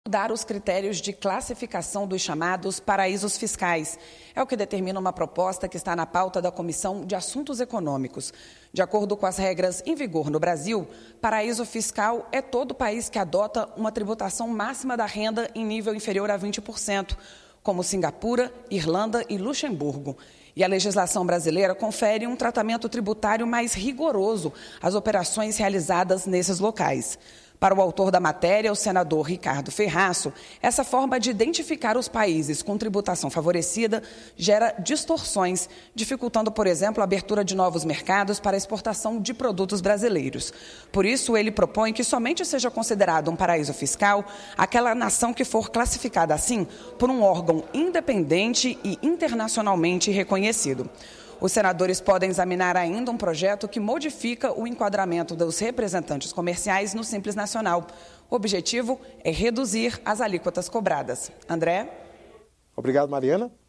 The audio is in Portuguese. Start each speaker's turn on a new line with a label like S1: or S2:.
S1: Mudar os critérios de classificação dos chamados paraísos fiscais. É o que determina uma proposta que está na pauta da Comissão de Assuntos Econômicos. De acordo com as regras em vigor no Brasil, paraíso fiscal é todo país que adota uma tributação máxima da renda em nível inferior a 20%, como Singapura, Irlanda e Luxemburgo. E a legislação brasileira confere um tratamento tributário mais rigoroso às operações realizadas nesses locais. Para o autor da matéria, o senador Ricardo Ferraço, essa forma de identificar os países com tributação favorecida gera distorções, dificultando, por exemplo, a abertura de novos mercados para a exportação de produtos brasileiros. Por isso, ele propõe que somente seja considerado um paraíso fiscal aquela nação que for classificada assim por um órgão independente e internacionalmente reconhecido. Os senadores podem examinar ainda um projeto que modifica o enquadramento dos representantes comerciais no Simples Nacional. O objetivo é reduzir as alíquotas cobradas. André?
S2: Obrigado, Mariana.